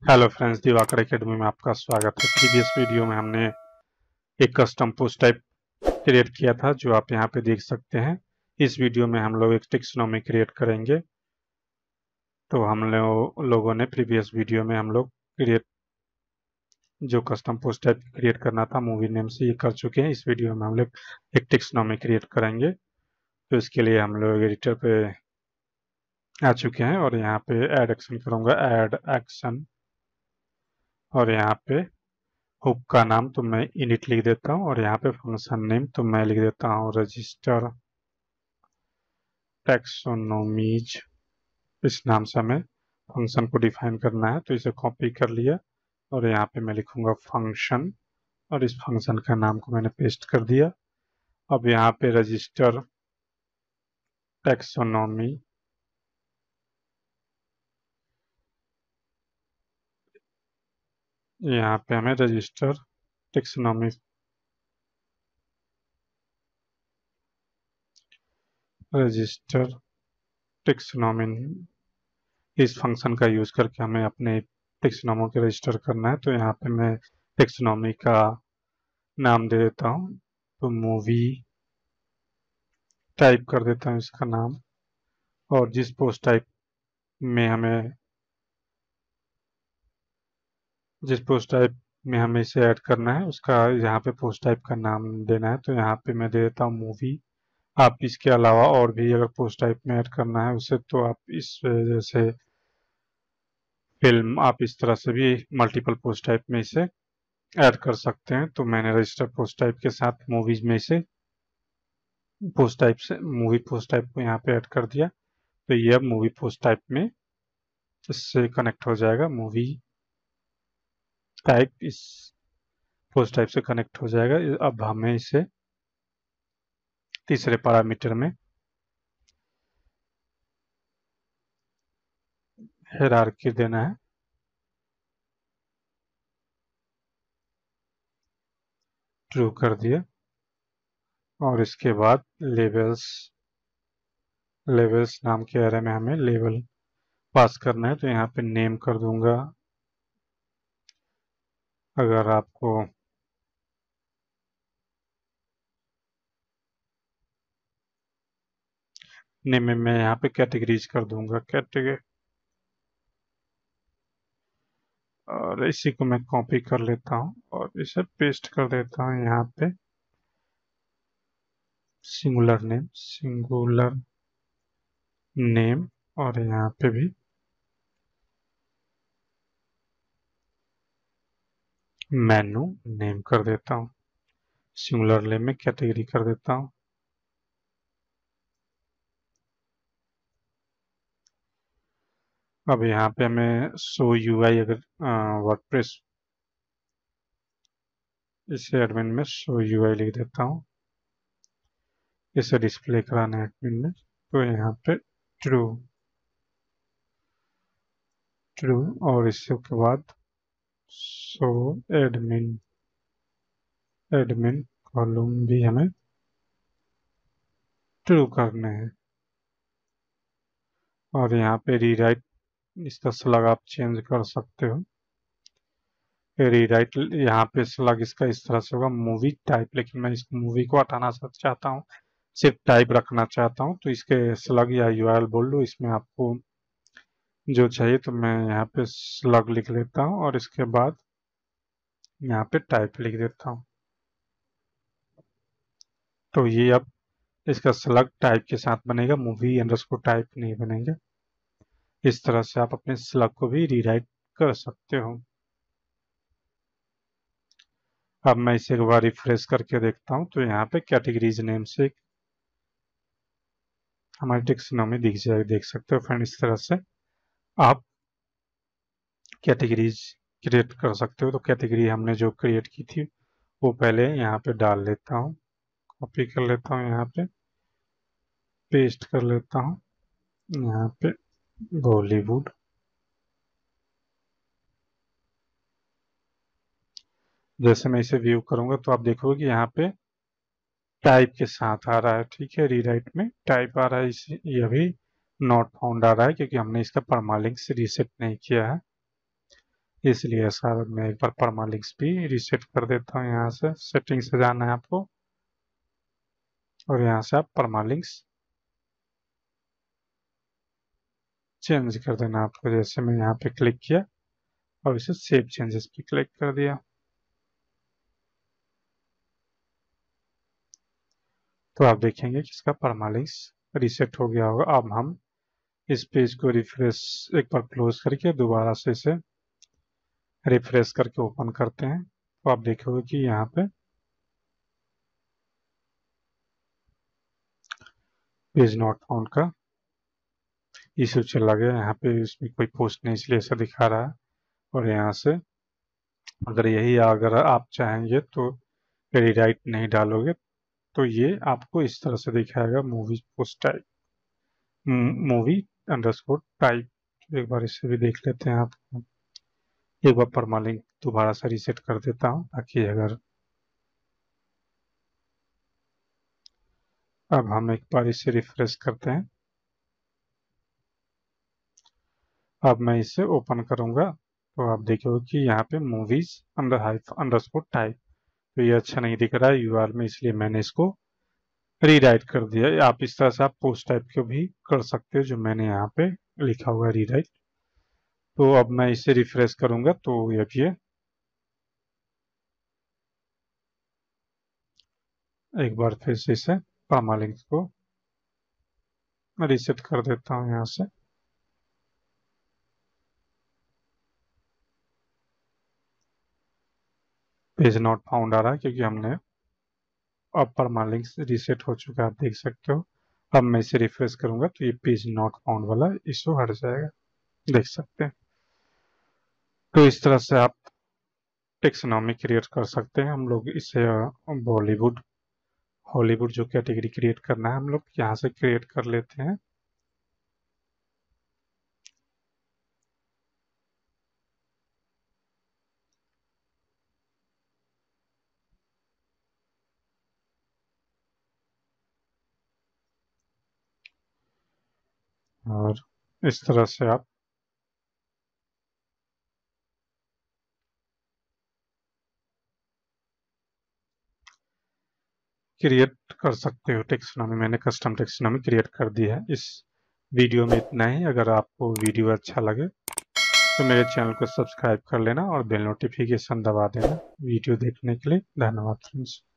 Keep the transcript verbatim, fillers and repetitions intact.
Hello friends, Diwakar academy में आपका स्वागत है। प्रीवियस वीडियो में हमने एक कस्टम पोस्ट टाइप क्रिएट किया था जो आप यहाँ पे देख सकते हैं। इस वीडियो में हम लोग एक टेक्सोनॉमी क्रिएट करेंगे। तो हम लोग लोगों ने प्रीवियस वीडियो में हम लोग क्रिएट जो कस्टम पोस्ट टाइप क्रिएट करना था मूवी नेम से ये कर चुके हैं। इस वीडियो में हम लोग एक टेक्सोनॉमी क्रिएट करेंगे। तो इसके लिए हम लोग एडिटर पे आ चुके हैं और यहाँ पे एड एक्शन करूँगा, एड एक्शन। और यहाँ पे हुक का नाम तो मैं इनिट लिख देता हूँ और यहाँ पे फंक्शन नेम तो मैं लिख देता हूँ रजिस्टर टैक्सोनॉमीज। इस नाम से हमें फंक्शन को डिफाइन करना है, तो इसे कॉपी कर लिया और यहाँ पे मैं लिखूंगा फंक्शन और इस फंक्शन का नाम को मैंने पेस्ट कर दिया। अब यहाँ पे रजिस्टर टैक्सोनॉमी यहाँ पे हमें रजिस्टर टैक्सोनॉमी रजिस्टर टैक्सोनॉमी इस फंक्शन का यूज करके हमें अपने टेक्सोनॉमी को रजिस्टर करना है। तो यहाँ पे मैं टेक्सोनॉमी का नाम दे देता हूँ, तो मूवी टाइप कर देता हूँ इसका नाम। और जिस पोस्ट टाइप में हमें जिस पोस्ट टाइप में हमें इसे ऐड करना है उसका यहाँ पे पोस्ट टाइप का नाम देना है। तो यहाँ पे मैं दे देता हूँ मूवी। आप इसके अलावा और भी अगर पोस्ट टाइप में ऐड करना है उसे तो आप इस जैसे फिल्म, आप इस तरह से भी मल्टीपल पोस्ट टाइप में इसे ऐड कर सकते हैं। तो मैंने रजिस्टर पोस्ट टाइप के साथ मूवीज में इसे पोस्ट टाइप से मूवी पोस्ट टाइप को यहाँ पे ऐड कर दिया। तो ये अब मूवी पोस्ट टाइप में इससे कनेक्ट हो जाएगा। मूवी टाइप इस पोस्ट टाइप से कनेक्ट हो जाएगा। अब हमें इसे तीसरे पैरामीटर में हायरार्की देना है। ट्रू कर दिया और इसके बाद लेवल्स लेवल्स नाम के एरे में हमें लेवल पास करना है। तो यहाँ पे नेम कर दूंगा। अगर आपको नेम में मैं यहाँ पे कैटेगरीज कर दूंगा, कैटेगरी। और इसी को मैं कॉपी कर लेता हूँ और इसे पेस्ट कर देता हूँ यहाँ पे। सिंगुलर नेम सिंगुलर नेम और यहाँ पे भी मेनू नेम कर देता हूँ। सिंगुलर नेम में कैटेगरी कर देता हूँ। अब यहाँ पे हमें शो यूआई, अगर वर्डप्रेस इसे एडमिन में शो यूआई लिख देता हूँ। इसे डिस्प्ले कराना है एडमिन में, तो यहाँ पे ट्रू ट्रू और इसके बाद शो एडमिन एडमिन कॉलम भी हमें ट्रू करने हैं। और यहाँ पे रीराइट इसका स्लग आप चेंज कर सकते हो। रीराइट यहाँ पे स्लग इसका इस तरह से होगा मूवी टाइप, लेकिन मैं इस मूवी को हटाना चाहता हूँ, सिर्फ टाइप रखना चाहता हूँ। तो इसके स्लग या यूआरएल बोल लो, इसमें आपको जो चाहिए। तो मैं यहाँ पे स्लग लिख लेता हूँ और इसके बाद यहाँ पे टाइप लिख देता हूँ। तो ये अब इसका स्लग टाइप के साथ बनेगा, मूवी अंडरस्कोर टाइप नहीं बनेगा। इस तरह से आप अपने स्लग को भी रीराइट कर सकते हो। अब मैं इसे एक बार रिफ्रेश करके देखता हूँ तो यहाँ पे कैटेगरीज नेम से हमारी टेक्सोनॉमी दिख जाएगी, देख सकते हो फ्रेंड। इस तरह से आप कैटेगरीज क्रिएट कर सकते हो। तो कैटेगरी हमने जो क्रिएट की थी वो पहले यहाँ पे डाल लेता हूँ, कॉपी कर लेता हूँ, यहाँ पे पेस्ट कर लेता हूँ। यहाँ पे बॉलीवुड, जैसे मैं इसे व्यू करूंगा तो आप देखोगे कि यहाँ पे टाइप के साथ आ रहा है। ठीक है, रीराइट में टाइप आ रहा है। इस ये भी नॉट फाउंड आ रहा है क्योंकि हमने इसका परमालिंक से रीसेट नहीं किया है। इसलिए सर मैं एक बार परमालिंक्स भी रिसेट कर देता हूँ। यहाँ से सेटिंग से जाना है आपको और यहाँ से आप परमालिंक्स चेंज कर देना आपको। जैसे मैं यहाँ पे क्लिक किया और इसे सेव चेंजेस पे क्लिक कर दिया तो आप देखेंगे कि इसका परमालिंक्स रीसेट हो गया होगा। अब हम इस पेज को रिफ्रेश एक बार क्लोज करके दोबारा से इसे रिफ्रेश करके ओपन करते हैं तो आप देखोगे कि यहाँ पे पेज नॉट फाउंड का इशू चला गया। यहाँ पे इसमें कोई पोस्ट नहीं इसलिए ऐसा दिखा रहा है। और यहाँ से अगर यही अगर आप चाहेंगे तो रीराइट नहीं डालोगे तो ये आपको इस तरह से दिखाएगा, movie post type, movie underscore type. एक बार इसे भी देख लेते हैं। आप एक बार परमालिंक दोबारा से रीसेट कर देता हूँ ताकि अगर अब हम एक बार इसे रिफ्रेश करते हैं। अब मैं इसे ओपन करूंगा तो आप देखोगे कि यहाँ पे movies under hyphen underscore type, तो ये अच्छा नहीं दिख रहा है यूआर में, इसलिए मैंने इसको रीराइट कर दिया। आप इस तरह से आप पोस्ट टाइप को भी कर सकते हो जो मैंने यहाँ पे लिखा हुआ है रीराइट। तो अब मैं इसे रिफ्रेश करूंगा तो देखिए एक बार फिर से इसे परमालिंक को रीसेट कर देता हूँ यहाँ से। पेज नॉट फाउंड आ रहा है क्योंकि हमने अब परमालिंक रीसेट हो चुका है, आप देख सकते हो। अब मैं इसे रिफ्रेश करूंगा तो ये पेज नॉट फाउंड वाला इशू हट जाएगा, देख सकते हैं। तो इस तरह से आप टेक्सोनॉमी क्रिएट कर सकते हैं। हम लोग इसे बॉलीवुड हॉलीवुड जो कैटेगरी क्रिएट करना है हम लोग यहाँ से क्रिएट कर लेते हैं। और इस तरह से आप क्रिएट कर सकते हो टेक्सोनॉमी। मैंने कस्टम टेक्सोनॉमी क्रिएट कर दी है। इस वीडियो में इतना ही। अगर आपको वीडियो अच्छा लगे तो मेरे चैनल को सब्सक्राइब कर लेना और बेल नोटिफिकेशन दबा देना। वीडियो देखने के लिए धन्यवाद फ्रेंड्स।